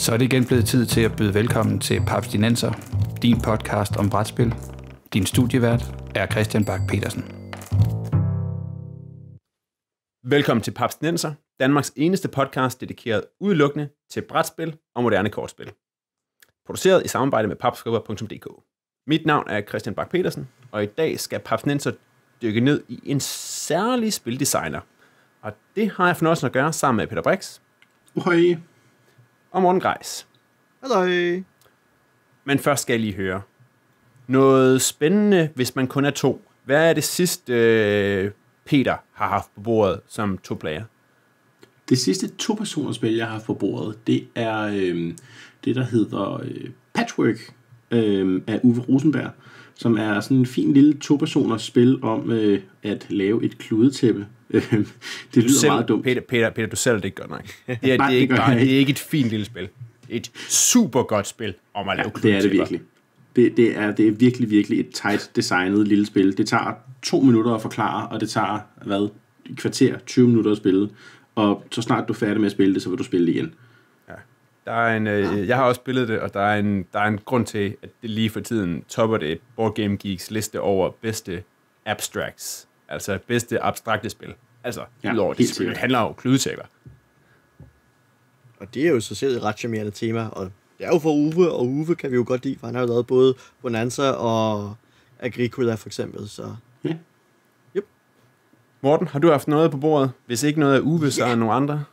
Så er det igen blevet tid til at byde velkommen til Papstinenser, din podcast om brætspil. Din studievært er Christian Bak Petersen. Velkommen til Papstinenser, Danmarks eneste podcast dedikeret udelukkende til brætspil og moderne kortspil. Produceret i samarbejde med papskubber.dk. Mit navn er Christian Bak Petersen, og i dag skal Papstinenser dykke ned i en særlig spildesigner. Og det har jeg fornøjelsen at gøre sammen med Peter Brix. Hej. Og Morten Greis. Halløj. Men først skal jeg lige høre. Noget spændende, hvis man kun er to. Hvad er det sidste, Peter har haft på bordet som to-player? Det sidste to-personers spil, jeg har haft på bordet, det er det, der hedder Patchwork af Uwe Rosenberg, som er sådan en fin lille to-personers spil om at lave et kludetæppe. Det lyder meget dumt. Peter, du selv det ikke godt nok. Det er ikke et fint lille spil. Et super godt spil om at lave kludetæpper. Det er det virkelig. Det er virkelig, virkelig et tight designet lille spil. Det tager 2 minutter at forklare, og det tager, et kvarter, 20 minutter at spille. Og så snart du er færdig med at spille det, så vil du spille det igen. Ja. Der er jeg har også spillet det, og der er en grund til, at det lige for tiden topper det Board Game Geeks liste over bedste abstracts. Altså bedste abstrakte spil. Altså, udover det handler om kludetæpper. Og det er jo så selv et ret charmerende tema, og det er jo for Uwe, og Uwe kan vi jo godt lide, for han har jo lavet både Bonanza og Agricola for eksempel, så... Ja. Yep. Morten, har du haft noget på bordet? Hvis ikke noget af Uwe, så er nogle andre?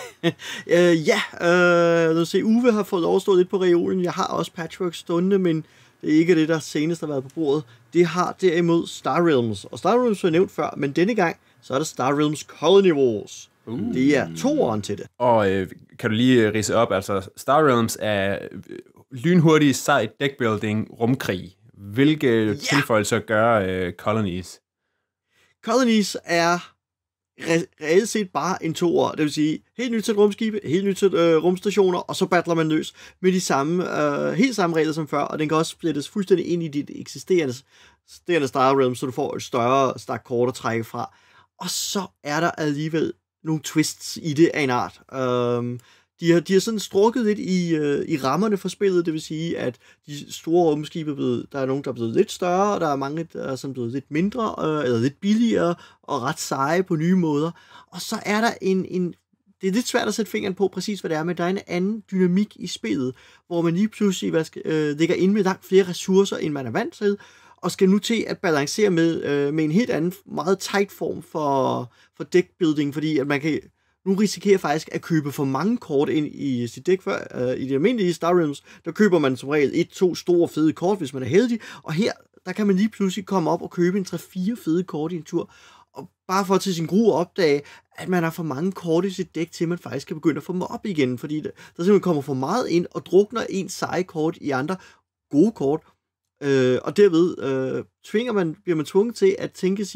Lad os se, Uwe har fået overstået lidt på reolen. Jeg har også Patchwork stående, men det er ikke det, der senest har været på bordet. Det har derimod Star Realms, og Star Realms var nævnt før, men denne gang, så er der Star Realms Colony Wars. Det er 2'eren til det. Og kan du lige ridse op, altså Star Realms er lynhurtig sej deckbuilding rumkrig. Hvilke tilføjelser gør Colonies? Colonies er reelt set bare en 2'er, det vil sige helt nyt til rumskibe, helt nyt til rumstationer, og så battler man løs med de samme, helt samme regler som før, og den kan også splittes fuldstændig ind i dit eksisterende Star Realms, så du får et større stak kort at trække fra. Og så er der alligevel nogle twists i det af en art. De har sådan strukket lidt i rammerne for spillet, det vil sige, at de store rumskibe, der er nogen, der er blevet lidt større, og der er mange, der er sådan blevet lidt mindre, eller lidt billigere, og ret seje på nye måder. Og så er der det er lidt svært at sætte fingeren på præcis, hvad det er, men der er en anden dynamik i spillet, hvor man lige pludselig ligger inde med langt flere ressourcer, end man er vant til, og skal nu til at balancere med en helt anden, meget tight form for deckbuilding, fordi at man kan nu risikerer faktisk at købe for mange kort ind i sit dæk. I de almindelige Star Realms, der køber man som regel 1-2 store fede kort, hvis man er heldig, og her, der kan man lige pludselig komme op og købe en 3-4 fede kort i en tur, og bare for til sin gru opdage, at man har for mange kort i sit dæk, til man faktisk kan begynde at få dem op igen, fordi der simpelthen kommer for meget ind, og drukner en seje kort i andre gode kort, og derved bliver man tvunget til at tænke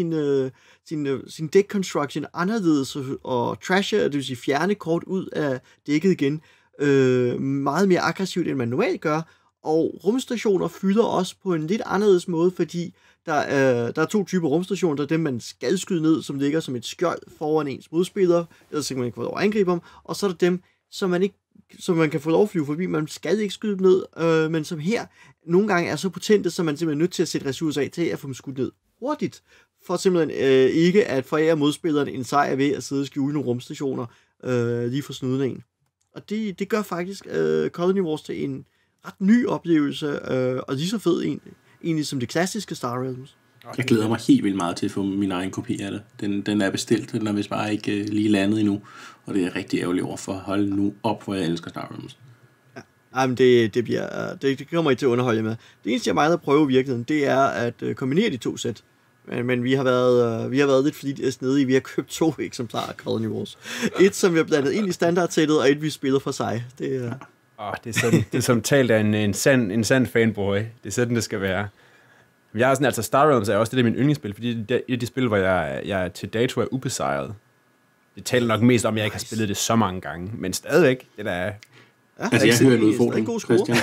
sin deck construction anderledes og trashe, det vil sige fjerne kort ud af dækket igen, meget mere aggressivt, end man normalt gør. Og rumstationer fylder også på en lidt anderledes måde, fordi der er 2 typer rumstationer. Der er dem, man skal skyde ned, som ligger som et skjold foran ens modspiller, ellers så kan man ikke få lov at angribe dem. Og så er der dem, som man kan få lov at flyve forbi. Man skal ikke skyde dem ned, men som her nogle gange er så potente, så man simpelthen er nødt til at sætte ressourcer af til at få dem skudt ned hurtigt, for simpelthen ikke at forære modspilleren en sejr ved at sidde og skjule nogle rumstationer lige for snuden af en. Og det gør faktisk Colony Wars til en ret ny oplevelse, og lige så fed egentlig som det klassiske Star Realms. Jeg glæder mig helt vildt meget til at få min egen kopi af det. Den er bestilt, den er vist bare ikke lige landet endnu, og det er rigtig ærgerligt over for at holde nu op, hvor jeg elsker Star Realms. Ja, men det kommer I til at underholde med. Det eneste, jeg meget at prøve i virkeligheden, det er at kombinere de 2 sæt. Men vi har været lidt flittigt snedige. Vi har købt 2 eksemplarer af Colony Wars. Et, som vi har blandet ind i standardsættet, og et, vi spiller for sig. Det er som talt af en sand fanboy. Det er sådan, det skal være. Jeg er sådan, altså Star Realms er også det der min yndlingsspil, fordi det er et af de spil, hvor jeg til dato er ubesejret. Det taler nok mest om, at jeg ikke har spillet det så mange gange, men stadigvæk, det der er... Ja, altså, jeg hører en udfordring, Christian.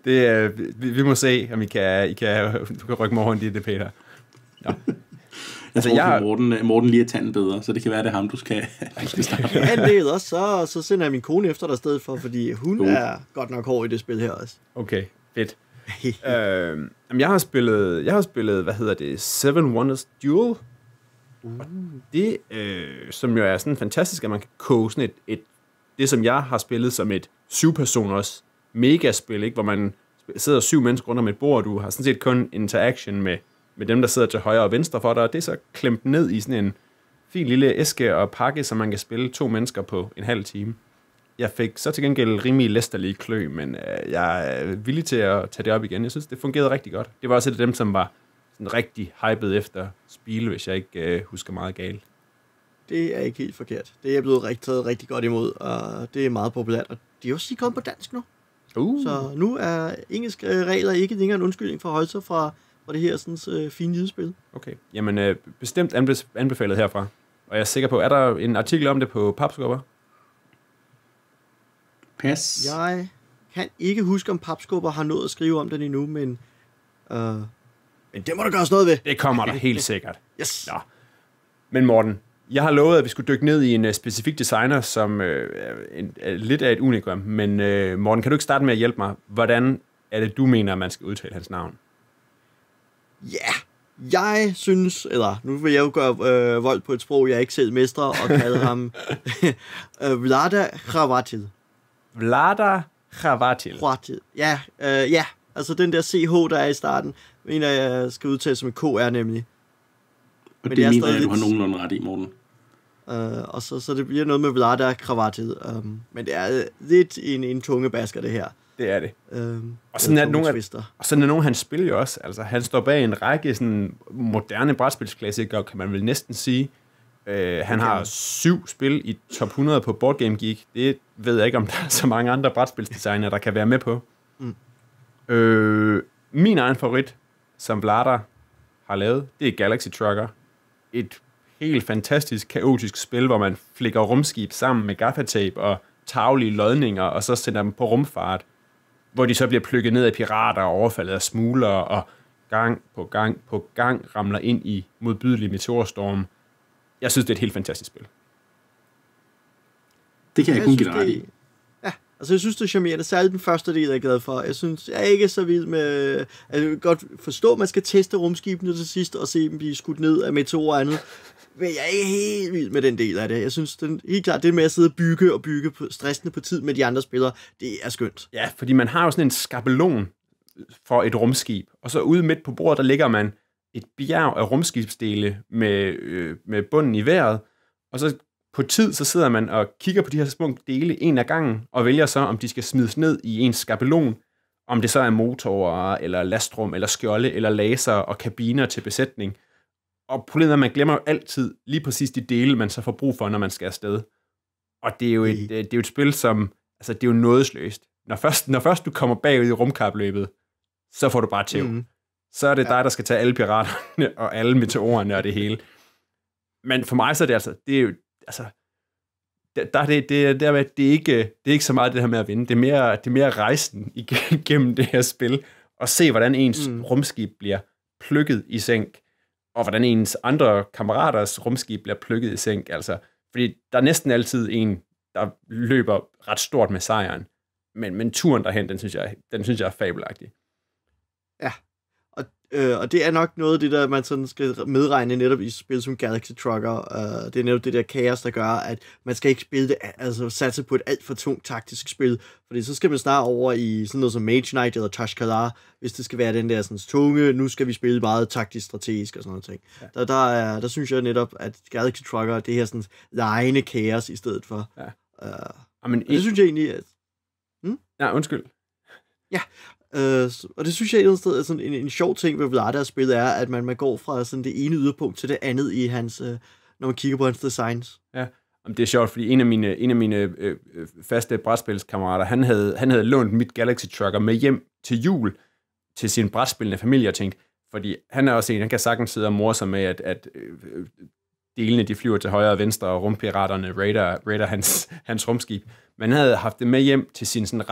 Vi må se, om I kan rykke mig rundt i det, Peter. Ja. Jeg tror, Morten lige er tanden bedre, så det kan være, det er ham, du skal starte. Ja, det er også, så sender jeg min kone efter dig i stedet for, fordi hun er godt nok hård i det spil her også. Okay, fedt. Jeg har spillet, hvad hedder det, Seven Wonders Duel. Og det, som jo er sådan fantastisk, at man kan koge sådan det, som jeg har spillet som et 7-personers megaspil, ikke? Hvor man sidder 7 mennesker rundt om et bord, og du har sådan set kun interaction med dem, der sidder til højre og venstre for dig, og det er så klemt ned i sådan en fin lille æske og pakke, så man kan spille 2 mennesker på en halv time. Jeg fik så til gengæld rimelig læsterlige klø, men jeg er villig til at tage det op igen. Jeg synes, det fungerede rigtig godt. Det var også et af dem, som var sådan rigtig hyped efter spil, hvis jeg ikke husker meget galt. Det er ikke helt forkert. Det er blevet taget rigtig godt imod, og det er meget populært. Og de er også lige kommet på dansk nu. Så nu er engelske regler ikke længere en undskyldning for at holde sig fra det her sådan, fine lille spil. Okay, jamen bestemt anbefalet herfra. Og jeg er sikker på, er der en artikel om det på Papskubber? Pas. Jeg kan ikke huske, om Papskubber har nået at skrive om den endnu, men det må der gøres noget ved. Det kommer der helt sikkert. Yes. Ja. Men Morten, jeg har lovet, at vi skulle dykke ned i en specifik designer, som er lidt af et unikum. Men Morten, kan du ikke starte med at hjælpe mig? Hvordan er det, du mener, at man skal udtale hans navn? Ja, jeg synes, eller nu vil jeg jo gøre vold på et sprog, jeg ikke selv mestrer, og kalde ham Vlada Chvátil. Vlada Chvátil. Ja, altså den der CH, der er i starten, mener jeg skal udtale som en KR nemlig. Og men det mener jeg, du har nogenlunde ret i, Morten. Og så det bliver noget med Vlada Chvátil. Men det er lidt en tunge basker, det her. Det er det. Og sådan er nogle af hans spil jo også. Altså, han står bag en række sådan moderne brætspilsklassikere, kan man vel næsten sige. Han har 7 spil i top 100 på Board Game Geek. Det ved jeg ikke, om der er så mange andre brætspilsdesigner, der kan være med på. Min egen favorit, som Vlada har lavet, det er Galaxy Trucker. Et helt fantastisk, kaotisk spil, hvor man flikker rumskib sammen med gaffatape og tarvelige lodninger, og så sender dem på rumfart, hvor de så bliver plukket ned af pirater og overfaldet af smuglere, og gang på gang ramler ind i modbydelige meteorstorme. Jeg synes, det er et helt fantastisk spil. Det kan jeg kun give ret i. Ja, altså jeg synes, det er charmerende. Særligt den første del, jeg er glad for. Jeg synes, jeg er ikke så vild med... Jeg kan godt forstå, at man skal teste rumskibene til sidst, og se dem blive skudt ned af meteorer og andet. Men jeg er ikke helt vild med den del af det. Jeg synes, helt klart, det med at sidde og bygge stressende på tid med de andre spillere, det er skønt. Ja, fordi man har jo sådan en skabelon for et rumskib, og så ude midt på bordet, der ligger man et bjerg af rumskibsdele med bunden i vejret, og så på tid, så sidder man og kigger på de her små dele en af gangen, og vælger så, om de skal smides ned i en skabelon, om det så er motorer, eller lastrum, eller skjolde, eller laser og kabiner til besætning. Og problemet er, at man glemmer jo altid lige præcis de dele, man så får brug for, når man skal afsted. Og det er jo et spil, som, altså det er jo nådesløst. Når først du kommer bagud i rumkapløbet, så får du bare tæv. Så er det dig, der skal tage alle piraterne og alle meteorerne og det hele. Men for mig så er det altså, det er jo, altså, det er ikke så meget det her med at vinde. Det er mere rejsen igennem det her spil, og se, hvordan ens rumskib bliver plukket i sænk, og hvordan ens andre kammeraters rumskib bliver plukket i sænk. Altså, fordi der er næsten altid en, der løber ret stort med sejren. Men turen derhen, den synes jeg er fabelagtig. Ja, og det er nok noget af det, der man sådan skal medregne netop i spil som Galaxy Trucker. Det er netop det der kaos, der gør, at man skal ikke spille det, altså satse på et alt for tungt taktisk spil, fordi så skal man snart over i sådan noget som Mage Knight eller Tashkalar, hvis det skal være den der sådan tunge, nu skal vi spille meget taktisk strategisk og sådan noget ting. Ja. Der synes jeg netop, at Galaxy Trucker, det her sådan legende kaos i stedet for. Ja. Det synes jeg egentlig, at... Ja, undskyld. Ja, og det synes jeg et eller andet sted er sådan en sjov ting ved Vlada-spillet er, at man går fra sådan det ene yderpunkt til det andet i hans, når man kigger på hans designs. Ja, det er sjovt, fordi en af mine faste brætspilskammerater, han havde lånt mit Galaxy Trucker med hjem til jul til sin brætspillende familie og tænkt, fordi han er også en, han kan sagtens sidde og more sig med, at delene de flyver til højre og venstre, og rumpiraterne raider hans rumskib. Men han havde haft det med hjem til sin sådan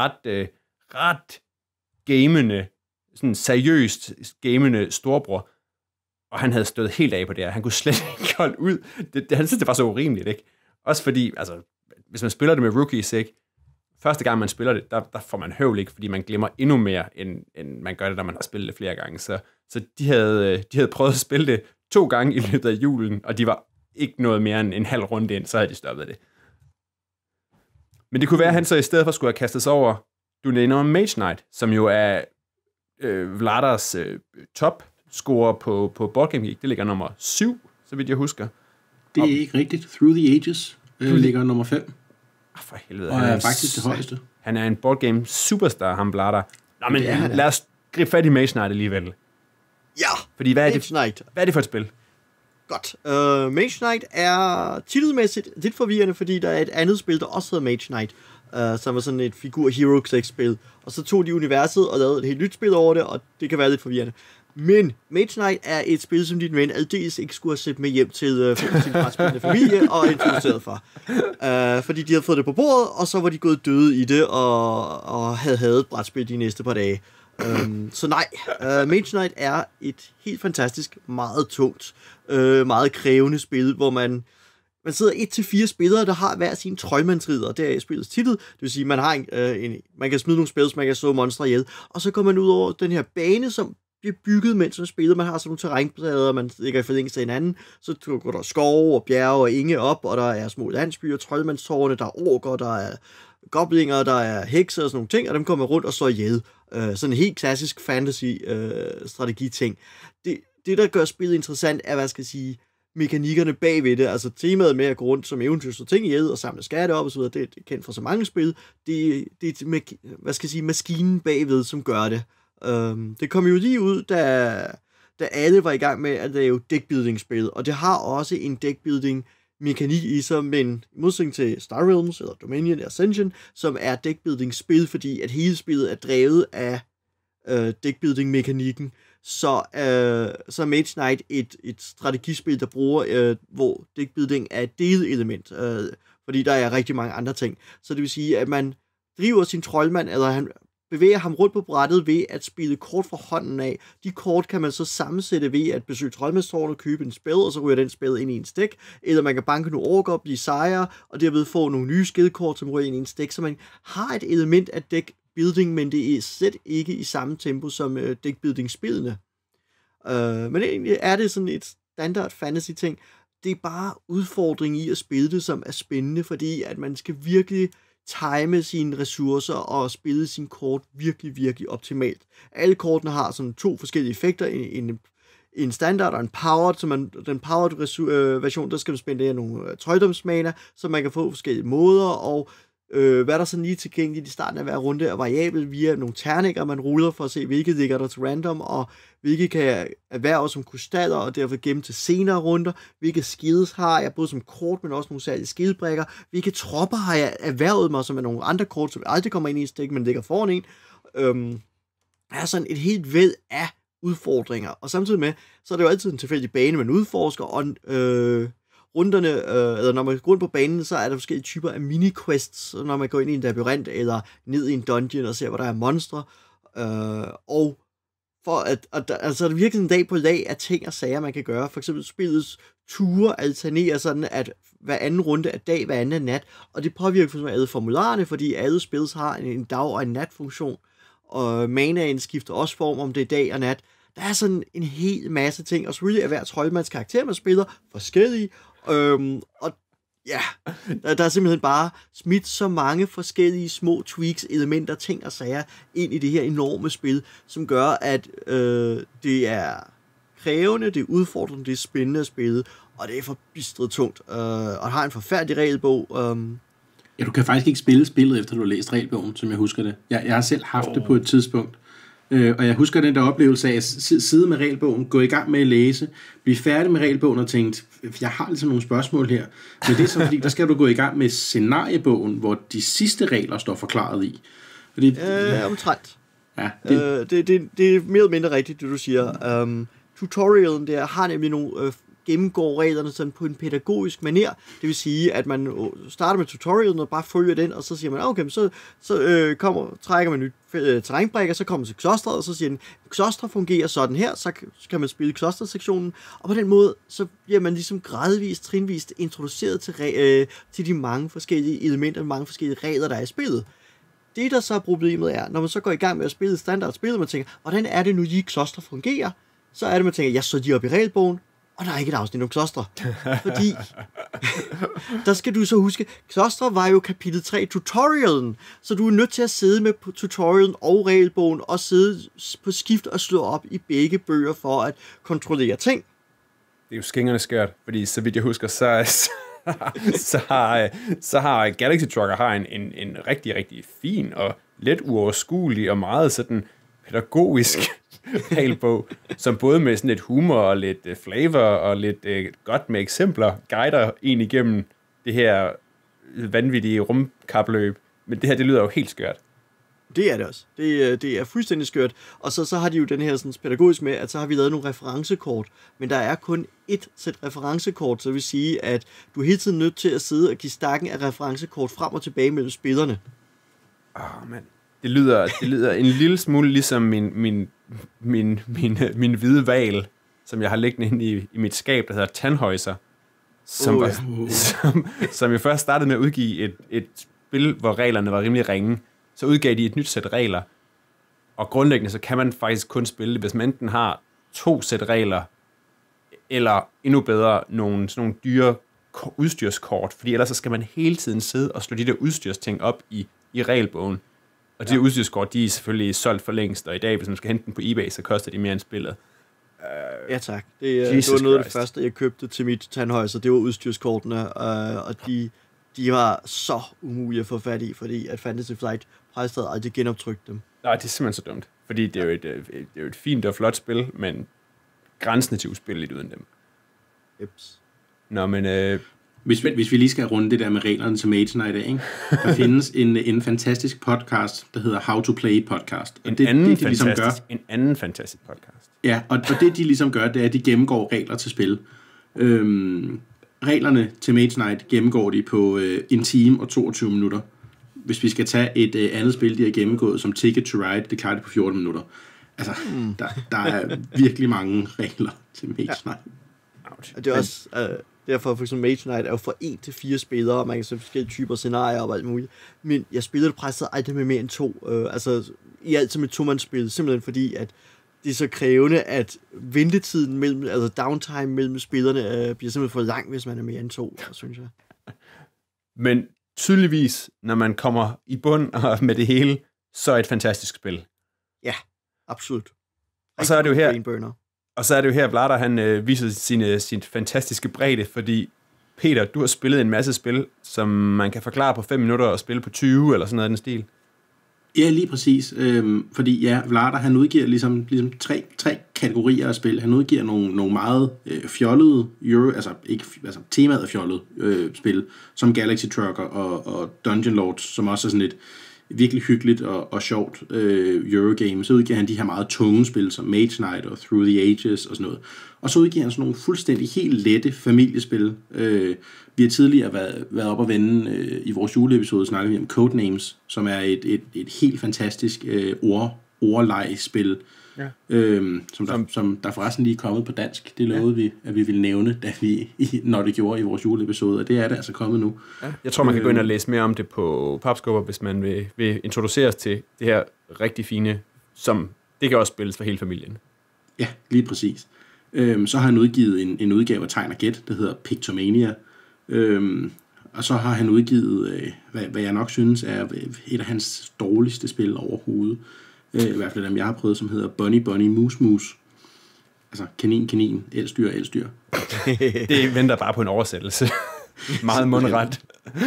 ret gamende, sådan seriøst gamende storbror. Og han havde stået helt af på det her. Han kunne slet ikke holde ud. Han synes, det var så urimeligt, ikke? Også fordi, altså, hvis man spiller det med rookies, ikke? Første gang, man spiller det, der får man høvl, ikke? Fordi man glemmer endnu mere, end man gør det, når man har spillet det flere gange. Så de havde prøvet at spille det 2 gange i løbet af julen, og de var ikke noget mere end en halv runde ind, så havde de stoppet det. Men det kunne være, at han så i stedet for skulle have kastet sig over, du nævner Mage Knight, som jo er Vladers top-scorer på Board Game Geek. Det ligger nummer 7, så vidt jeg husker. Det er ikke rigtigt. Through the Ages ligger nummer 5. For helvede. Og er faktisk det højeste. Han er en Board Game superstar, ham Vlader. Nå, men lad os gribe fat i Mage Knight alligevel. Ja, fordi hvad er det for et spil? Godt. Mage Knight er titelmæssigt lidt forvirrende, fordi der er et andet spil, der også hedder Mage Knight, som er sådan et figur Hero Click-spil. Og så tog de universet og lavede et helt nyt spil over det, og det kan være lidt forvirrende. Men Mage Knight er et spil, som din ven aldeles ikke skulle have set med hjem til sin brætspillende familie og introduceret for. Fordi de havde fået det på bordet, og så var de gået døde i det, og havde hadet brætspil de næste par dage. Så nej, Mage Knight er et helt fantastisk, meget tungt, meget krævende spil, hvor man sidder 1-4 spillere, der har hver sin trøjmandsridder, det er spillets titel. Det vil sige, man har man kan smide nogle spil, man kan slå monstre ihjel, og så kommer man ud over den her bane, som bliver bygget, mens man spiller. Man har sådan nogle terrænplader, man ligger i forlængelse af hinanden. Så går der skove og bjerge og enge op, og der er små landsbyer, troldmandstårne, der er orker, der er goblinger, der er hekser og sådan nogle ting, og dem kommer rundt og slår ihjel. Sådan en helt klassisk fantasy-strategi-ting. Det, der gør spillet interessant, er, hvad skal jeg sige, mekanikkerne bagved det, altså temaet med at gå rundt som eventyr, slå ting ihjel og samle skatte op og så videre, det er kendt fra så mange spil. Det er, hvad skal jeg sige, maskinen bagved, som gør det. Det kom jo lige ud, da alle var i gang med at lave deckbuilding-spil, og det har også en deckbuilding-mekanik i sig, men i modsætning til Star Realms eller Dominion eller Ascension, som er deckbuilding-spil, fordi at hele spillet er drevet af deckbuilding-mekanikken, så er Mage Knight et strategispil, der bruger, hvor deckbuilding er et delelement, fordi der er rigtig mange andre ting. Så det vil sige, at man driver sin troldmand, eller han bevæger ham rundt på brættet ved at spille kort fra hånden af. De kort kan man så sammensætte ved at besøge troldmandstårnet og købe en spil, og så ryger den spil ind i en stik, eller man kan banke nogle orker, blive sejre, og derved få nogle nye skidekort, som ryger ind i en stik, så man har et element af deckbuilding, men det er slet ikke i samme tempo som deckbuilding-spillene. Men egentlig er det sådan et standard fantasy-ting. Det er bare udfordringen i at spille det, som er spændende, fordi at man skal virkelig time sine ressourcer og spille sine kort virkelig, virkelig optimalt. Alle kortene har sådan 2 forskellige effekter, en standard og en powered, så den powered version, der skal man spendere nogle trolddomsmana, så man kan få forskellige måder, og hvad der sådan lige tilgængeligt i starten af hver runde er variabel via nogle terninger, man ruller for at se, hvilke ligger der til random, og hvilke kan erhverve som krystaller, og derfor gemme til senere runder, hvilke skills har jeg, både som kort, men også nogle særlige skillbrækker, hvilke tropper har jeg erhvervet mig, som er nogle andre kort, som aldrig kommer ind i en stik, men ligger foran en. Er sådan et helt væld af udfordringer, og samtidig med, så er det jo altid en tilfældig bane, man udforsker, og runderne, eller når man går rundt på banen, så er der forskellige typer af mini-quests, når man går ind i en labyrint, eller ned i en dungeon og ser, hvor der er monstre, og for at altså, der er virkelig en dag på lag af ting og sager, man kan gøre. For eksempel spillets ture alternerer sådan, at hver anden runde er dag, hver anden er nat, og det påvirker for alle formularerne, fordi alle spils har en dag- og en nat-funktion, og manaen skifter også form, om det er dag og nat. Der er sådan en hel masse ting, og selvfølgelig er hver troldmands karakter, man spiller, forskellige, og ja, der er simpelthen bare smidt så mange forskellige små tweaks, elementer, ting og sager ind i det her enorme spil, som gør, at det er krævende, det er udfordrende, det er spændende at spille, og det er forbistret tungt, og har en forfærdelig regelbog. Ja, du kan faktisk ikke spille spillet, efter du har læst regelbogen, som jeg husker det. Jeg har selv haft det på et tidspunkt. Og jeg husker den der oplevelse af at sidde med regelbogen, gå i gang med at læse, blive færdig med regelbogen og tænke, jeg har ligesom nogle spørgsmål her. Men det er så fordi, der skal du gå i gang med scenariebogen, hvor de sidste regler står forklaret i. Omtrent. Ja, det er mere eller mindre rigtigt, det du siger. Tutorialen der har nemlig nogle gennemgår reglerne sådan på en pædagogisk manér. Det vil sige, at man starter med tutorialen og bare følger den, og så siger man, okay, så trækker man nyt terrænbrik, og så kommer man til klosteret, og så siger den, klosteret fungerer sådan her, så kan man spille klostersektionen, og på den måde, så bliver man ligesom gradvist, trinvist introduceret til de mange forskellige elementer, mange forskellige regler, der er i spillet. Det, der så er problemet er, når man så går i gang med at spille standardspil, og man tænker, hvordan er det nu, de kloster fungerer? Så er det, man tænker, så de er oppe i regelbogen, og der er ikke et afsnit om klostre. Fordi, der skal du så huske, klostre var jo kapitel 3 tutorialen, så du er nødt til at sidde med på tutorialen og regelbogen, og sidde på skift og slå op i begge bøger for at kontrollere ting. Det er jo skingerne skørt, fordi så vidt jeg husker, så har Galaxy Trucker en rigtig, rigtig fin og let uoverskuelig og meget sådan pædagogisk regelbog, som både med sådan lidt humor og lidt flavor og lidt godt med eksempler guider en igennem det her vanvittige rumkapløb. Men det her, det lyder jo helt skørt. Det er det også. Det er fuldstændig skørt. Og så har de jo den her sådan, pædagogisk med, at så har vi lavet nogle referencekort, men der er kun ét sæt referencekort, så det vil sige, at du er hele tiden nødt til at sidde og give stakken af referencekort frem og tilbage mellem spillerne. Man. Det lyder en lille smule ligesom min hvide hval, som jeg har liggende inde i mit skab, der hedder Tannhäuser, som jeg først startede med at udgive et spil, hvor reglerne var rimelig ringe. Så udgav de et nyt sæt regler, og grundlæggende så kan man faktisk kun spille det, hvis man enten har 2 sæt regler, eller endnu bedre, sådan nogle dyre udstyrskort, fordi ellers så skal man hele tiden sidde og slå de der udstyrsting op i regelbogen. Og de udstyrskort, de er selvfølgelig solgt for længst, og i dag, hvis man skal hente dem på eBay, så koster de mere end spillet. Ja tak. Det var noget af det første, jeg købte til mit Tannhäuser, det var udstyrskortene, og de var så umulige at få fat i, fordi at Fantasy Flight faktisk havde aldrig genoptrykt dem. Nej, det er simpelthen så dumt, fordi det er jo et fint og flot spil, men grænsende til uspilleligt uden dem. Jeps. Nå, men... Hvis vi lige skal runde det der med reglerne til Mage Knight, ikke? Der findes en fantastisk podcast, der hedder How to Play Podcast. Og en anden fantastisk podcast. Ja, og det de ligesom gør, det er, at de gennemgår regler til spil. Reglerne til Mage Knight gennemgår de på 1 time og 22 minutter. Hvis vi skal tage et andet spil, de har gennemgået, som Ticket to Ride, det klarer de på 14 minutter. Altså, der er virkelig mange regler til Mage Knight. Og det er også... Derfor for eksempel Mage Knight er jo fra 1 til 4 spillere, og man kan se forskellige typer scenarier og alt muligt. Men jeg spillede det presset aldrig med mere end 2. Altså i alt som et 2-mandsspil, simpelthen fordi, at det er så krævende, at ventetiden mellem, altså downtime mellem spillerne, bliver simpelthen for lang, hvis man er mere end 2, synes jeg. Men tydeligvis, når man kommer i bund og med det hele, så er et fantastisk spil. Ja, absolut. Og så er det jo her... Og så er det jo her, Blatter, han viser sin fantastiske bredde, fordi Peter, du har spillet en masse spil, som man kan forklare på 5 minutter og spille på 20, eller sådan noget i den stil. Ja, lige præcis. Fordi ja, Vlader, han udgiver ligesom tre kategorier af spil. Han udgiver nogle meget fjollede, temaet af fjollede spil, som Galaxy Trucker og Dungeon Lords, som også er sådan et virkelig hyggeligt og sjovt Eurogame. Så udgiver han de her meget tunge spil, som Mage Knight og Through the Ages og sådan noget. Og så udgiver han sådan nogle fuldstændig helt lette familiespil. Vi har tidligere været op og vende i vores juleepisode, snakkede vi om Codenames, som er et helt fantastisk ordlegespil, som der forresten lige er kommet på dansk. Det lovede vi, at vi ville nævne, når det gjorde i vores juleepisode, og det er det altså kommet nu. Ja. Jeg tror, man kan gå ind og læse mere om det på Papskubber, hvis man vil introduceres til det her rigtig fine, som det kan også spilles for hele familien. Ja, lige præcis. Så har han udgivet en udgave af Tegn og Gæt, der hedder Pictomania. Og så har han udgivet, hvad jeg nok synes er et af hans dårligste spil overhovedet. I hvert fald dem, jeg har prøvet, som hedder Bunny Moose. Altså kanin, elstyr. Det venter bare på en oversættelse. Meget mundret.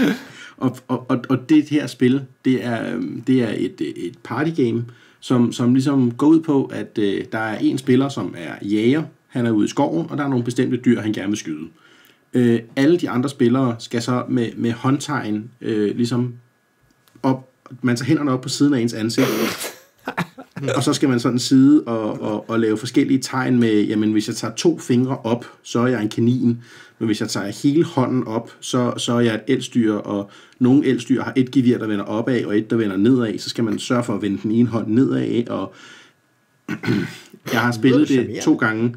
Og det her spil, det er et partygame, som ligesom går ud på, at der er en spiller, som er jæger. Han er ude i skoven, og der er nogle bestemte dyr, han gerne vil skyde. Alle de andre spillere skal så med håndtegn ligesom op, man tager hænderne op på siden af ens ansigt, Og så skal man sådan sidde og lave forskellige tegn med, jamen hvis jeg tager 2 fingre op, så er jeg en kanin, men hvis jeg tager hele hånden op, så er jeg et elstyr, og nogle elstyr har et gevir, der vender opad, og et, der vender nedad, så skal man sørge for at vende den ene hånd nedad, og jeg har spillet det 2 gange.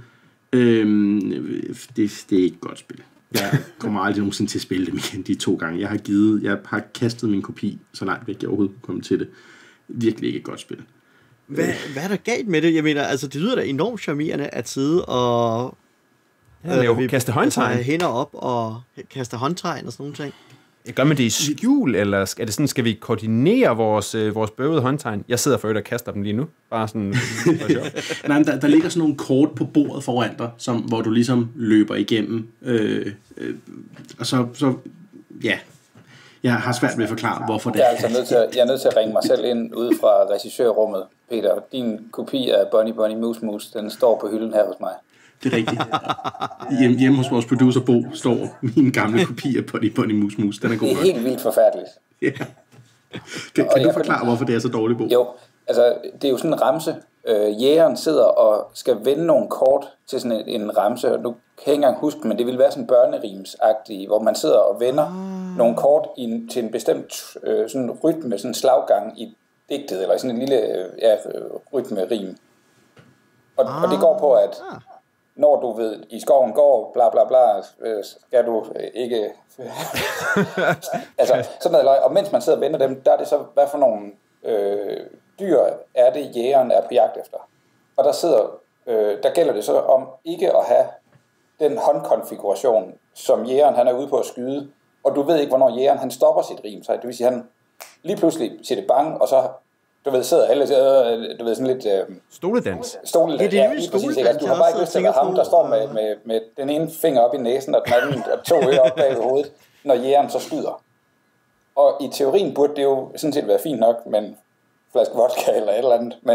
Det er ikke et godt spil. Jeg kommer aldrig nogensinde til at spille dem igen de 2 gange. Jeg har kastet min kopi så langt væk, jeg overhovedet kunne komme til det. Virkelig ikke et godt spil. Hvad er der galt med det? Jeg mener, altså det lyder da enormt charmerende at sidde og kaste håndtegn. Hænder op og kaste håndtegn og sådan nogle ting. Gør man det i skjul, eller er det sådan, skal vi koordinere vores bøvede håndtegn? Jeg sidder for øvrigt og kaster dem lige nu. Bare sådan. Nej, der ligger sådan nogle kort på bordet foran dig, hvor du ligesom løber igennem. Og så ja. Jeg har svært ved at forklare, hvorfor det er. Jeg er nødt til at ringe mig selv ind ude fra regissørrummet. Peter, din kopi af Bunny Moose Moose, den står på hylden her hos mig. Det er rigtigt. Hjemme hos vores producer Bo står min gamle kopi af Bunny Moose Moose. Den er god. Det er helt vildt forfærdeligt. Ja. Kan du forklare, hvorfor det er så dårligt, Bo? Jo, altså det er jo sådan en ramse. Jægeren sidder og skal vende nogle kort til sådan en ramse, og nu kan jeg ikke engang huske, men det vil være sådan børnerimsagtigt, hvor man sidder og vender nogle kort til en bestemt sådan rytme, sådan en slaggang i digtet, eller sådan en lille rytmerim. Og det går på, at når du ved, i skoven går, bla bla bla, skal du ikke... altså, sådan noget løg. Og mens man sidder og vender dem, der er det så, hvad for nogle dyr er det, jægeren er på jagt efter. Og der gælder det så om ikke at have den håndkonfiguration, som jægeren han er ude på at skyde, og du ved ikke, hvornår jægeren han stopper sit rim. Så det vil sige, han lige pludselig siger det bang, og så sidder alle, du ved, sådan lidt... Stoledans. Stoledans, ja, lige præcis. Du har bare ikke lyst til at være ham, der står med den ene finger op i næsen, og den anden og 2 ører op bag ved hovedet, når jægeren så skyder. Og i teorien burde det jo sådan set være fint nok, men flaske vodka eller et eller andet, men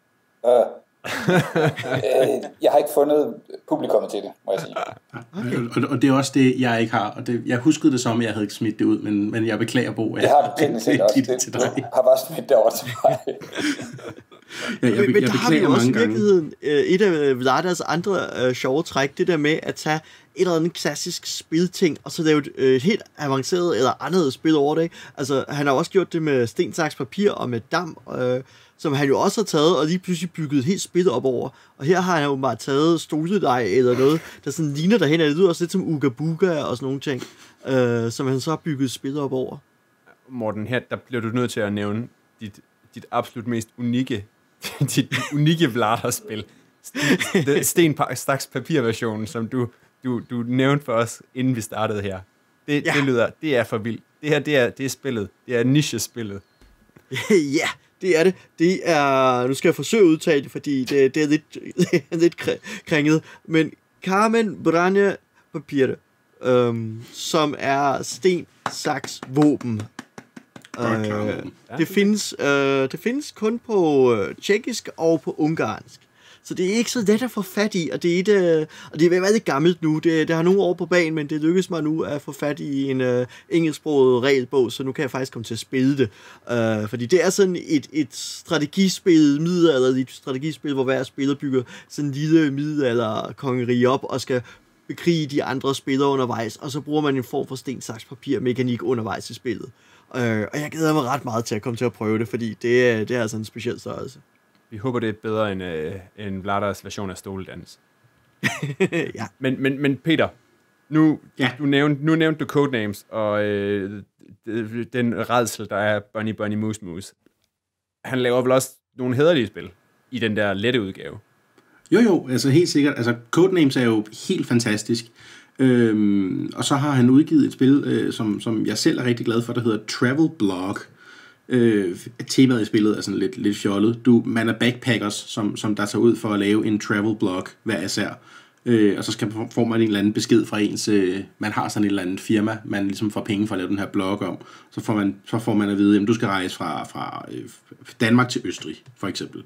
jeg har ikke fundet publikummet til det, må jeg sige. Okay. Og det er også det, jeg ikke har. Og jeg huskede det som, at jeg havde ikke smidt det ud, men jeg beklager, Bo. Det har du teknisk set også. Du har bare smidt det over til mig. Men der har vi jo også i virkeligheden et af Vladas andre sjove træk, det der med at tage et eller andet klassisk spilting, og så lave et helt avanceret eller andet spil over det. Ikke? Altså, han har også gjort det med sten, saks, papir og med dam, som han jo også har taget, og lige pludselig bygget et helt spil op over. Og her har han jo bare taget stoledej eller noget, der sådan ligner derhen, og det lyder også lidt som Uga Buga og sådan nogle ting, som han så har bygget et spil op over. Morten, her der bliver du nødt til at nævne dit absolut mest unikke Vlada-spil. Sten, staks, papir-versionen, som du nævnte for os, inden vi startede her. Det lyder, det er for vildt. Det her, det er spillet. Det er niche-spillet. Ja, det er det. Det er, nu skal jeg forsøge at udtale det, fordi det er lidt kringet, men Carmen Branja Papir, som er sten, saks, våben. Det findes kun på tjekkisk og på ungarsk. Så det er ikke så let at få fat i, og det er været lidt gammelt nu. Det har nogle år på banen, men det lykkes mig nu at få fat i en engelsksproget regelbog, så nu kan jeg faktisk komme til at spille det. Fordi det er sådan et strategispil, middelalderligt strategispil, hvor hver spiller bygger sådan en lille middelalderkongerige op og skal bekrige de andre spillere undervejs, og så bruger man en form for sten, saks, papir mekanik undervejs i spillet. Og jeg glæder mig ret meget til at komme til at prøve det, fordi det er altså en speciel størrelse. Vi håber, det er bedre end Vladas version af stoledans. Ja. Men Peter, nu nævnte du Codenames, og den rædsel, der er Bunny Moose Moose. Han laver vel også nogle hæderlige spil i den der lette udgave? Jo, altså helt sikkert. Altså Codenames er jo helt fantastisk. Og så har han udgivet et spil, som jeg selv er rigtig glad for, der hedder Travel Blog. Temaet i spillet er sådan lidt fjollet. Man er backpackers, som der tager ud for at lave en travel blog hver især. Og så får man en eller anden besked fra ens... man har sådan et eller andet firma, man ligesom får penge for at lave den her blog om. Så får man at vide, at du skal rejse fra Danmark til Østrig, for eksempel.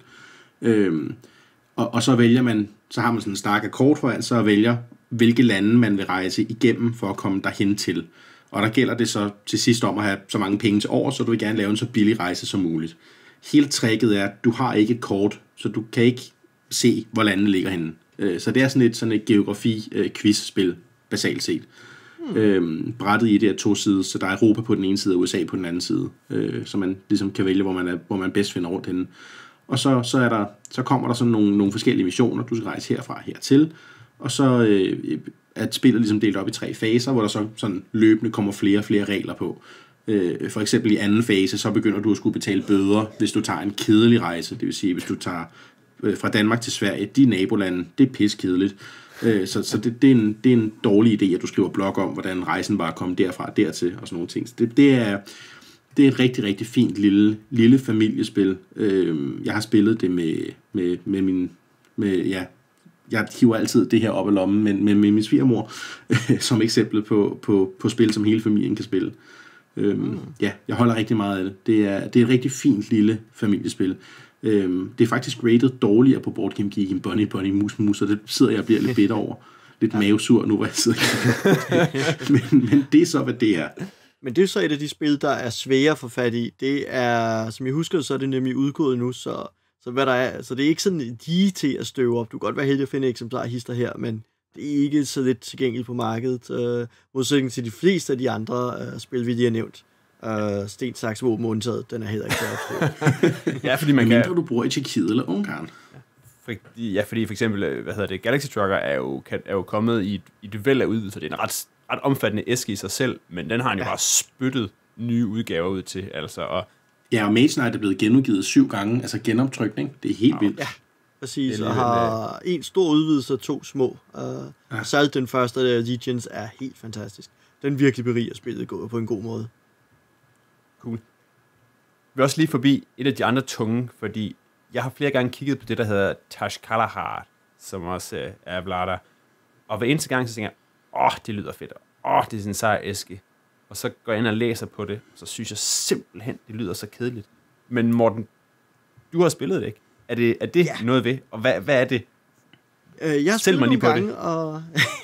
Og så vælger man... Så har man sådan en stak af kort foran, så vælger, hvilke lande man vil rejse igennem for at komme derhen til. Og der gælder det så til sidst om at have så mange penge til over, så du vil gerne lave en så billig rejse som muligt. hele tricket er, at du har ikke et kort, så du kan ikke se, hvor landene ligger henne. Så det er sådan et geografi-quiz-spil, basalt set. Brættet i det er 2 sider, så der er Europa på den ene side og USA på den anden side, så man ligesom kan vælge, hvor man bedst finder rundt henne. Og så kommer der sådan nogle forskellige missioner, du skal rejse herfra og hertil, og så er spillet ligesom delt op i 3 faser, hvor der så sådan løbende kommer flere og flere regler på. For eksempel i anden fase, så begynder du at skulle betale bøder, hvis du tager en kedelig rejse, det vil sige, hvis du tager fra Danmark til Sverige, de nabolande, det er piskedeligt. Så det er en dårlig idé, at du skriver blog om, hvordan rejsen var at komme derfra og dertil, og sådan nogle ting. Så det er et rigtig, rigtig fint lille familiespil. Jeg har spillet det jeg hiver altid det her op af lommen, med min svigermor, som eksempel på spil, som hele familien kan spille. Ja, jeg holder rigtig meget af det. Det er et rigtig fint lille familiespil. Det er faktisk rated dårligere på Board Game Geek end Bunny Mus, og det sidder jeg og bliver lidt bitter over. Lidt mavesur nu, hvor jeg sidder men det er så, hvad det er. Men det er så et af de spil, der er svære at få fat i. Det er, som jeg husker, så er det nemlig udgået nu, så hvad der er, så det er ikke sådan lige til at støve op. Du kan godt være heldig at finde eksemplarhister her, men det er ikke så lidt tilgængeligt på markedet, modsætning til de fleste af de andre spil, vi lige har nævnt. Sten, saks, våben undtaget, den er heller ikke så opstået. Ja, fordi man mindre du bruger i Tjekkiet eller Ungarn. Ja, fordi for eksempel, Galaxy Trucker er jo kommet i et væld af udvidelser. Det er en ret omfattende æske i sig selv, men den har han jo bare spyttet nye udgaver ud til, altså. Og Mage Knight er blevet genudgivet 7 gange, altså genoptrykning. Det er helt vildt. Ja, præcis. Og har en stor udvidelse og 2 små. Særligt den første, Legions, er helt fantastisk. Den virkelig beriger spillet på en god måde. Cool. Vi er også lige forbi et af de andre tunge, fordi jeg har flere gange kigget på det, der hedder Tash Kalahar, som også er blader. Og hver eneste gang, så tænker jeg, det lyder fedt. Det er sådan en sejr æske. Og så går jeg ind og læser på det, så synes jeg simpelthen, det lyder så kedeligt. Men Morten, du har spillet det, ikke? Er det noget ved? Og hvad er det? Jeg har spillet nogle gange, og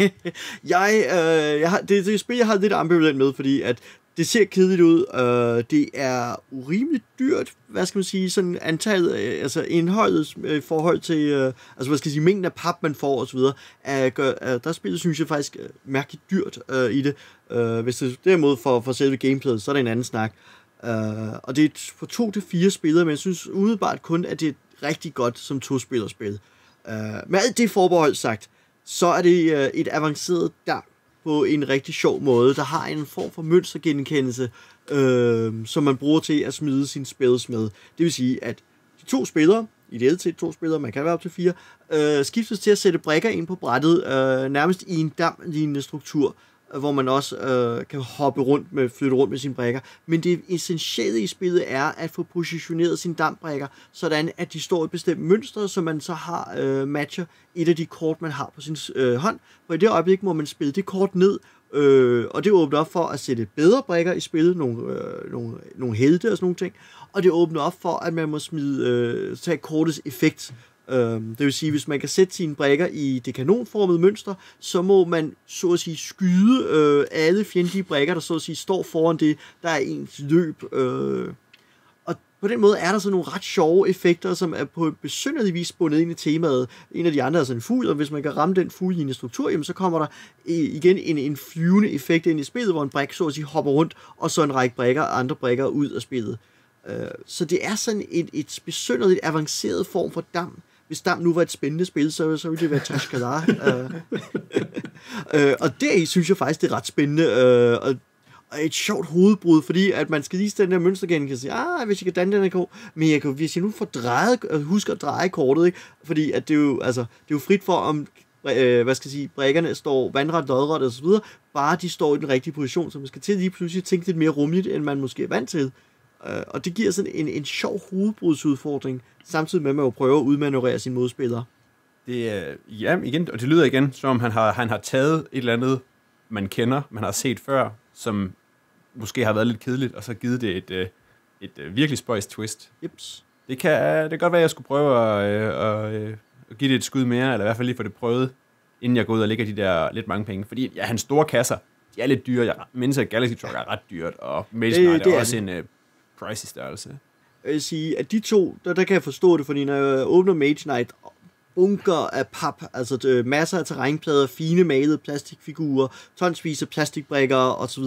det er et spil, jeg har lidt ambivalent med, fordi at det ser kedeligt ud. Det er urimeligt dyrt, hvad skal man sige, sådan antallet, altså indholdet i forhold til, mængden af pap, man får osv. Der spillet, synes jeg faktisk, mærkeligt dyrt i det. Hvis det derimod for selve gameplayet, så er det en anden snak. Og det er for 2 til 4 spillere, men jeg synes umiddelbart kun, at det er rigtig godt som 2-spillerspil. Med alt det forbehold sagt, så er det et avanceret dam på en rigtig sjov måde, der har en form for mønstergenkendelse, som man bruger til at smide sine spells med. Det vil sige, at de 2 spillere, ideelt set 2 spillere, man kan være op til 4, skiftes til at sætte brikker ind på brættet, nærmest i en dam-lignende struktur, hvor man også kan flytte rundt med sine brikker. Men det essentielle i spillet er at få positioneret sine dambrikker, sådan at de står i et bestemt mønster, så man så har matcher et af de kort, man har på sin hånd. For i det øjeblik må man spille det kort ned, og det åbner op for at sætte bedre brikker i spillet, nogle helte og sådan nogle ting. Og det åbner op for, at man må tage kortets effekt. Det vil sige, hvis man kan sætte sine brikker i det kanonformede mønster, så må man så at sige skyde alle fjendtlige brikker, der så at sige står foran det, der er ens løb. Og på den måde er der så nogle ret sjove effekter, som er på en besynderlig vis bundet ind i temaet. En af de andre er sådan en fugl, og hvis man kan ramme den fuglelignende struktur, jamen så kommer der igen en flyvende effekt ind i spillet, hvor en brik så at sige hopper rundt, og så en række brikker og andre brikker ud af spillet. Så det er sådan et besynderligt avanceret form for dam. Hvis dam nu var et spændende spil, så ville det være Tash Kalahar. Og det synes jeg faktisk, det er ret spændende. Og et sjovt hovedbrud, fordi at man skal lige den der mønstergenkendelse og sige, hvis jeg kan danne den her kort, men hvis jeg nu får husker at dreje kortet, ikke? Fordi at det er jo frit for, om brikkerne står vandret, lodret og så videre, bare de står i den rigtige position, så man skal til lige pludselig tænke lidt mere rummeligt, end man måske er vant til. Og det giver sådan en sjov hovedbrudsudfordring, samtidig med at man jo prøver at udmanøvrere sine modspillere. Igen, og det lyder igen, som om han har taget et eller andet, man kender, man har set før, som måske har været lidt kedeligt, og så givet det et virkelig spøjs twist. Jeps. Det kan godt være, at jeg skulle prøve at give det et skud mere, eller i hvert fald lige få det prøvet, inden jeg går ud og lægger de der lidt mange penge. Fordi hans store kasser, de er lidt dyre. Jeg mindes, at Galaxy Trucker er ret dyrt, og Mage Knight er også en pricey størrelse. Jeg vil sige, at de to, der kan jeg forstå det, fordi når jeg åbner Mage Knight, bunker af pap, altså masser af terrænplader, fine malede plastikfigurer, tonsvis af plastikbrikker osv.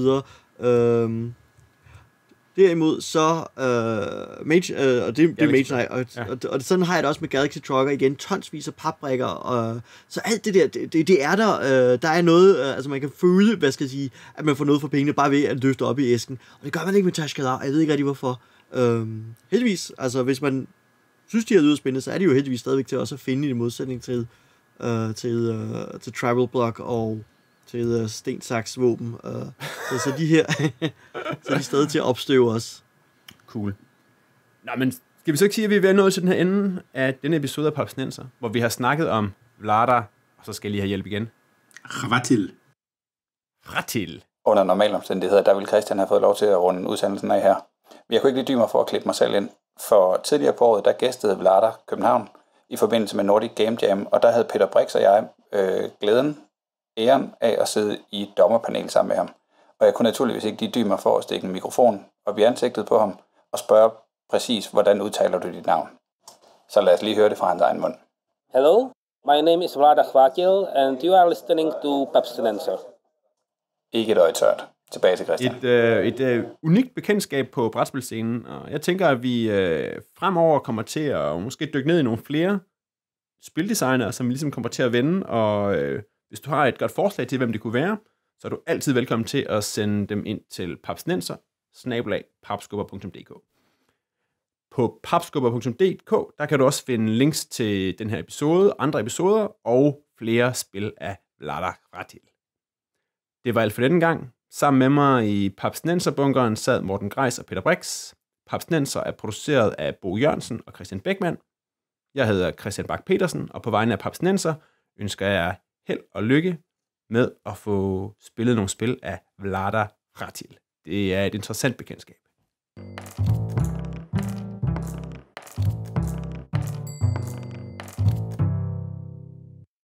Derimod så Mage, og det er Mage Knight, og sådan har jeg det også med Galaxy Trucker igen, tonsvis af papbrikker, og så alt det der, det er der er noget, altså man kan føle, hvad skal jeg sige, at man får noget for pengene, bare ved at løfte op i æsken, og det gør man ikke med Tashkalar, jeg ved ikke rigtig hvorfor. Heldigvis, altså hvis man synes, de her lyder spændende, så er de jo heldigvis stadigvæk til også at finde i modsætning til Travel Block og til sten, saks, våben. Så de her, så er de stadig til at opstøve os. Cool. Nå, men skal vi så ikke sige, at vi er ved at nå til den her ende af denne episode af Papsnenser, hvor vi har snakket om Vladar, og så skal jeg lige have hjælp igen. Ratil. Under normale omstændigheder, der ville Christian have fået lov til at runde udsendelsen af her. Men jeg kunne ikke lide dybe mig for at klippe mig selv ind. For tidligere på året, der gæstede Vladar København i forbindelse med Nordic Game Jam, og der havde Peter Brix og jeg æren af at sidde i et dommerpanel sammen med ham. Og jeg kunne naturligvis ikke lide dybe mig for at stikke en mikrofon op i ansigtet på ham og spørge præcis, hvordan udtaler du dit navn. Så lad os lige høre det fra hans egen mund. Hello, my name is Vladar Khvatil, and you are listening to Papstinenser. Ikke et øje tørt. Tilbage til Christian. Et unikt bekendtskab på brætspilscenen, og jeg tænker, at vi fremover kommer til at måske dykke ned i nogle flere spildesignere, som vi ligesom kommer til at vende, og hvis du har et godt forslag til, hvem det kunne være, så er du altid velkommen til at sende dem ind til papsnenser@papskubber.dk. På papskubber.dk, der kan du også finde links til den her episode, andre episoder og flere spil af Vladar Ratil. Det var alt for denne gang. Sammen med mig i Papsnenser-bunkeren sad Morten Greis og Peter Brix. Papsnenser er produceret af Bo Jørgensen og Christian Beckmann. Jeg hedder Christian Bak Petersen, og på vegne af Papsnenser ønsker jeg held og lykke med at få spillet nogle spil af Vladar Ratil. Det er et interessant bekendtskab.